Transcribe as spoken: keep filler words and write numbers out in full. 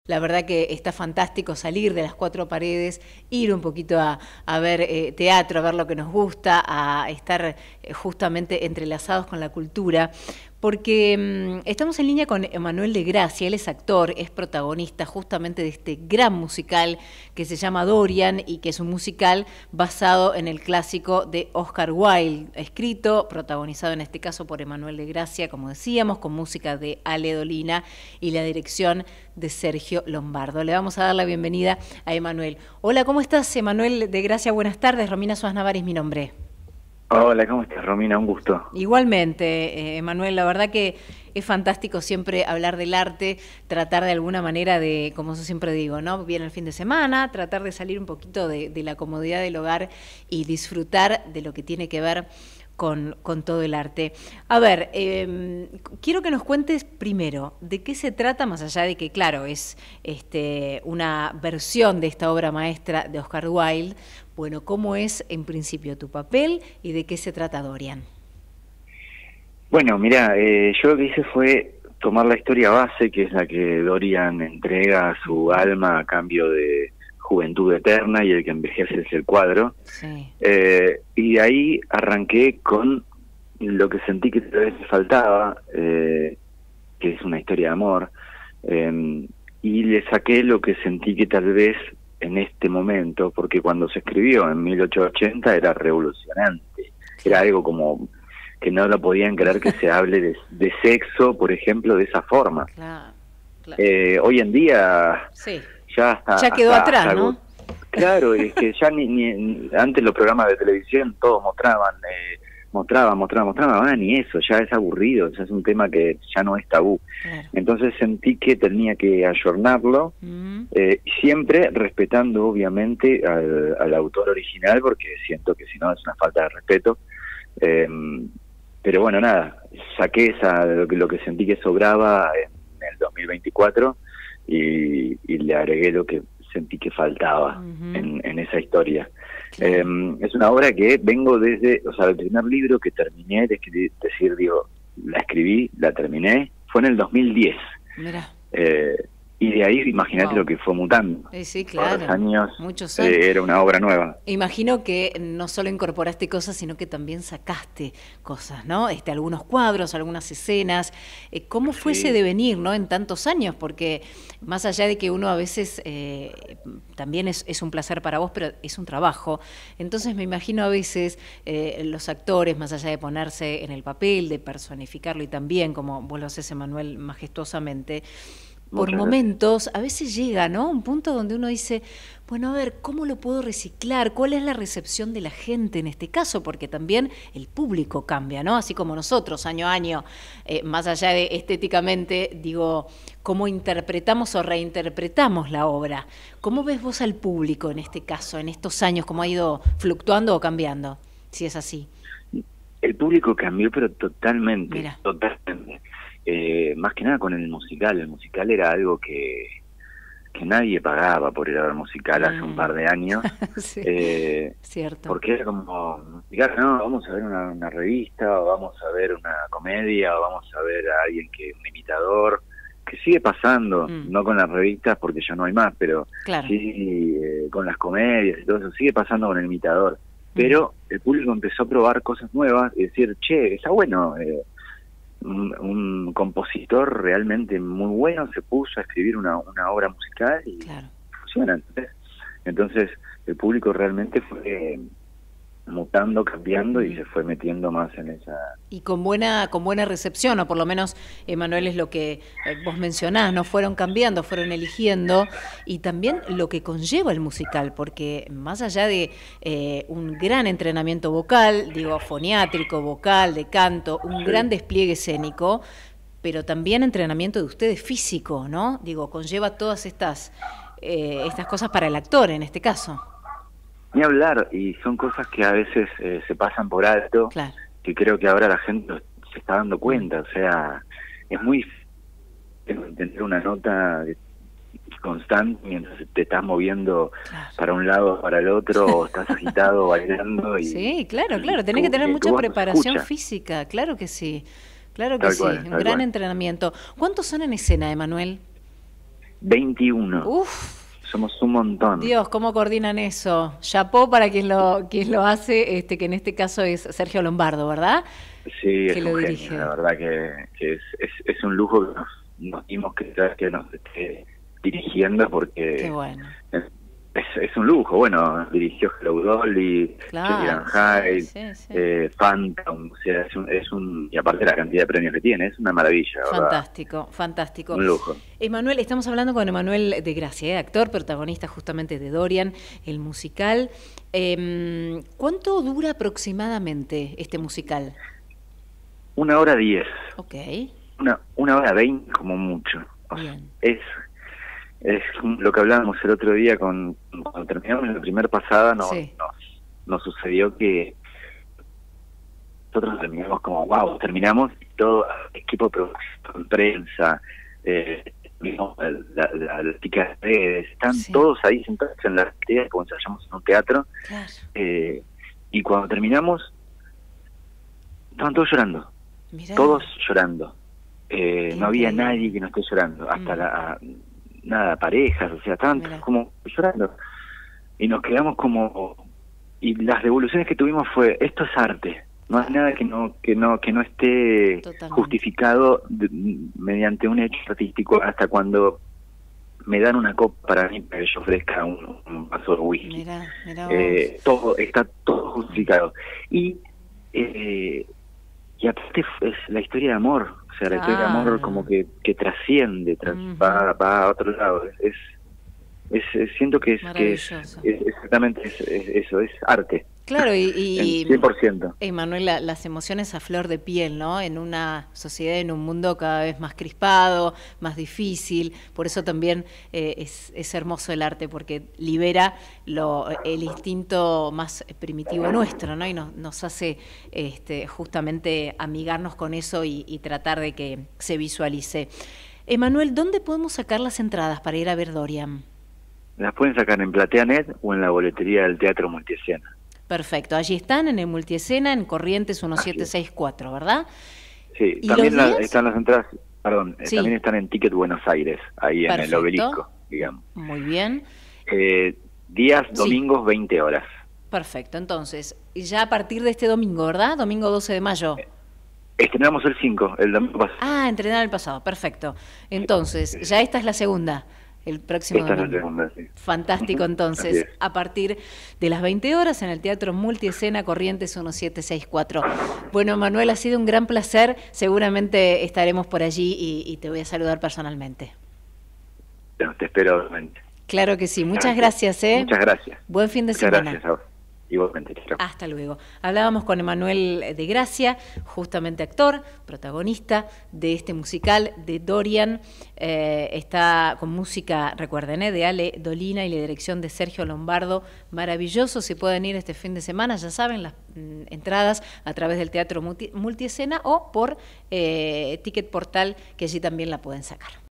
La verdad que está fantástico salir de las cuatro paredes, ir un poquito a, a ver eh, teatro, a ver lo que nos gusta, a estar eh, justamente entrelazados con la cultura, porque mmm, estamos en línea con Emanuel de Gracia. Él es actor, es protagonista justamente de este gran musical que se llama Dorian y que es un musical basado en el clásico de Oscar Wilde, escrito, protagonizado en este caso por Emanuel de Gracia, como decíamos, con música de Ale Dolina y la dirección de Sergio Lombardo. Le vamos a dar la bienvenida a Emanuel. Hola, ¿cómo estás, Emanuel de Gracia? Buenas tardes. Romina Suárez Navarro es mi nombre. Hola, ¿cómo estás, Romina? Un gusto. Igualmente, eh, Emanuel, la verdad que es fantástico siempre hablar del arte, tratar de alguna manera de, como yo siempre digo, ¿no? Viene el fin de semana, tratar de salir un poquito de, de la comodidad del hogar y disfrutar de lo que tiene que ver Con, con todo el arte. A ver, eh, quiero que nos cuentes primero de qué se trata, más allá de que, claro, es este, una versión de esta obra maestra de Oscar Wilde. Bueno, ¿cómo es en principio tu papel y de qué se trata Dorian? Bueno, mira, eh, yo lo que hice fue tomar la historia base, que es la que Dorian entrega su alma a cambio de juventud eterna, y el que envejece es el cuadro. Sí. Eh, y de ahí arranqué con lo que sentí que tal vez me faltaba, eh, que es una historia de amor, eh, y le saqué lo que sentí que tal vez en este momento, porque cuando se escribió en mil ochocientos ochenta era revolucionante, era algo como que no lo podían creer que se hable de, de sexo, por ejemplo, de esa forma. Claro, claro. Eh, hoy en día... Sí. Ya, hasta, ya quedó hasta, atrás, hasta, ¿no? Claro, es que ya ni, ni antes los programas de televisión todos mostraban, eh, mostraban, mostraban, mostraban, ahora ni eso, ya es aburrido, ya es un tema que ya no es tabú. Claro. Entonces sentí que tenía que ayornarlo, Mm. eh, siempre respetando obviamente al, al autor original, porque siento que si no es una falta de respeto. Eh, pero bueno, nada, saqué esa, lo que, lo que sentí que sobraba en el dos mil veinticuatro, Y, y le agregué lo que sentí que faltaba uh-huh. en, en esa historia. Claro. Eh, es una obra que vengo desde, o sea, el primer libro que terminé de escribir, decir, digo, la escribí, la terminé, fue en el dos mil diez. Mira. Eh, y de ahí, imagínate wow. lo que fue mutando. Eh, sí, claro. Por los años, Muchos años. Eh, era una obra nueva. Imagino que no solo incorporaste cosas, sino que también sacaste cosas, ¿no? Este, algunos cuadros, algunas escenas. Eh, ¿Cómo fue sí. ese devenir, ¿no? En tantos años, porque más allá de que uno a veces eh, también es, es un placer para vos, pero es un trabajo. Entonces me imagino a veces eh, los actores, más allá de ponerse en el papel, de personificarlo y también, como vos lo haces, Emanuel, majestuosamente, por Muchas momentos, gracias. a veces llega, ¿no? Un punto donde uno dice, bueno, a ver, ¿cómo lo puedo reciclar? ¿Cuál es la recepción de la gente en este caso? Porque también el público cambia, ¿no? Así como nosotros, año a año, eh, más allá de estéticamente, digo, cómo interpretamos o reinterpretamos la obra. ¿Cómo ves vos al público en este caso, en estos años, cómo ha ido fluctuando o cambiando, si es así? El público cambió, pero totalmente, Mira. totalmente. Eh, más que nada con el musical. El musical era algo que, que nadie pagaba por ir a ver musical hace mm. un par de años. Sí, eh, cierto. Porque era como, digar, no, vamos a ver una, una revista, o vamos a ver una comedia, o vamos a ver a alguien que un imitador, que sigue pasando, mm. no con las revistas porque ya no hay más, pero claro. sí eh, con las comedias y todo eso, sigue pasando con el imitador. Pero mm. el público empezó a probar cosas nuevas y decir, che, está bueno, eh, Un, un compositor realmente muy bueno se puso a escribir una, una obra musical y claro. funciona. Entonces, entonces el público realmente fue eh, mutando, cambiando, y se fue metiendo más en esa... Y con buena con buena recepción, o por lo menos, Emanuel, es lo que eh, vos mencionás, no fueron cambiando, fueron eligiendo, y también lo que conlleva el musical, porque más allá de eh, un gran entrenamiento vocal, digo, foniátrico, vocal, de canto, un sí. gran despliegue escénico, pero también entrenamiento de ustedes físico, ¿no? Digo, conlleva todas estas, eh, estas cosas para el actor, en este caso. Ni hablar, y son cosas que a veces eh, se pasan por alto, claro. que creo que ahora la gente se está dando cuenta. O sea, es muy difícil tener una nota constante mientras te estás moviendo claro. para un lado o para el otro, o estás agitado bailando. Y, sí, claro, claro, tenés que tener mucha preparación física, claro que sí, claro que tal sí, cual, un tal gran cual. entrenamiento. ¿Cuántos son en escena, Emanuel? veintiuno. Uf. Somos un montón. Dios, ¿cómo coordinan eso? Chapó para quien lo, quien lo hace, este, que en este caso es Sergio Lombardo, ¿verdad? Sí, que es lo un dirige. genio, la verdad que, que es, es, es un lujo que nos, nos dimos que, que nos esté dirigiendo porque Qué bueno. es, es, es un lujo. Bueno, dirigió Hello Dolly, Claro, Hyde, sí, sí, sí. eh, Phantom, o sea, es un, es un, y aparte la cantidad de premios que tiene, es una maravilla, ¿verdad? Fantástico, fantástico. Un lujo. Emanuel, estamos hablando con Emanuel de Gracia, ¿eh? Actor, protagonista justamente de Dorian, el musical. Eh, ¿Cuánto dura aproximadamente este musical? Una hora diez. Ok. Una, una hora veinte como mucho. O sea, Bien. es, es lo que hablábamos el otro día con cuando terminamos la primera pasada, no, Sí. nos, nos sucedió que nosotros terminamos como, wow, terminamos y todo, equipo de producción, prensa, eh, la, la, la, la tica de redes, están Sí. todos ahí sentados en la platea, como ensayamos en un teatro, Claro. eh, y cuando terminamos, estaban todos llorando. Mirá. Todos llorando. Eh, Qué no había increíble. nadie que no esté llorando, hasta Mm. la, a- nada, parejas, o sea, estaban Mirá. como llorando. Y nos quedamos como, y las devoluciones que tuvimos fue, esto es arte, no hay nada que no que no que no esté Totalmente. justificado de- mediante un hecho artístico, hasta cuando me dan una copa para mí para que yo ofrezca un, un vaso de whisky. Mirá, mirá vos. Eh, todo está todo justificado. Y eh, y aparte es la historia de amor, o sea, la historia de amor Claro. como que, que trasciende, tras- Ujú. va, va a otro lado. Es, es, es- siento que es, que es, Maravilloso. es- exactamente es, es eso, es arte. Claro, y, y En cien por ciento. Emanuel, la- las emociones a flor de piel, ¿no? En una sociedad, en un mundo cada vez más crispado, más difícil. Por eso también eh, es, es hermoso el arte, porque libera lo, el instinto más primitivo nuestro, ¿no? Y nos, nos hace este, justamente amigarnos con eso y, y tratar de que se visualice. Emanuel, ¿dónde podemos sacar las entradas para ir a ver Dorian? Las pueden sacar en PlateaNet o en la boletería del Teatro Multiescena. Perfecto, allí están en el Multiescena, en Corrientes diecisiete sesenta y cuatro, ¿verdad? Sí, ¿Y también los la- días? están las entradas, perdón, eh, Sí. también están en Ticket Buenos Aires, ahí en Perfecto. el obelisco, digamos. Muy bien, Eh, días, Sí. domingos, veinte horas. perfecto. Entonces, ya a partir de este domingo, ¿verdad? Domingo doce de mayo. Estrenamos el cinco, el domingo pasado. Ah, entrenar el pasado, perfecto. Entonces, ya esta es la segunda, el próximo Esta es la domingo. segunda, sí. Fantástico, Ujú, entonces, así es. a partir de las veinte horas en el Teatro Multiescena Corrientes diecisiete sesenta y cuatro. Bueno, Manuel, ha sido un gran placer. Seguramente estaremos por allí y, y te voy a saludar personalmente. Bueno, te espero, obviamente. Claro que sí. Muchas gracias, ¿eh? Muchas gracias. Buen fin de Muchas semana. gracias a vos. Igualmente. Chao. Hasta luego. Hablábamos con Emanuel de Gracia, justamente actor, protagonista de este musical de Dorian. Eh, está con música, recuerden, ¿eh? de Ale Dolina y la dirección de Sergio Lombardo. Maravilloso. Si pueden ir este fin de semana, ya saben, las mm, entradas a través del Teatro Multi- Multiescena o por eh, Ticket Portal, que allí también la pueden sacar.